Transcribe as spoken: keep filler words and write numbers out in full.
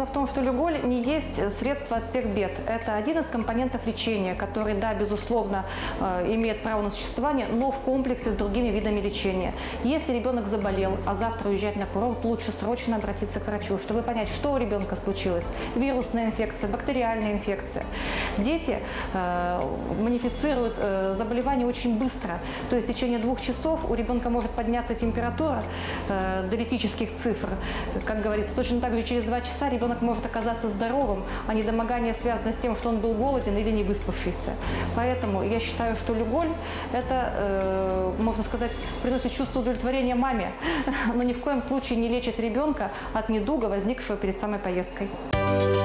Дело в том, что Люголь не есть средство от всех бед. Это один из компонентов лечения, который, да, безусловно, имеет право на существование, но в комплексе с другими видами лечения. Если ребенок заболел, а завтра уезжать на курорт, лучше срочно обратиться к врачу, чтобы понять, что у ребенка случилось. Вирусная инфекция, бактериальная инфекция. Дети э, манифицируют э, заболевание очень быстро. То есть в течение двух часов у ребенка может подняться температура э, до литических цифр. Как говорится, точно так же через два часа ребенок может оказаться здоровым, а недомогание связано с тем, что он был голоден или не выспавшийся. Поэтому я считаю, что Люголь – это, э, можно сказать, приносит чувство удовлетворения маме, но ни в коем случае не лечит ребенка от недуга, возникшего перед самой поездкой.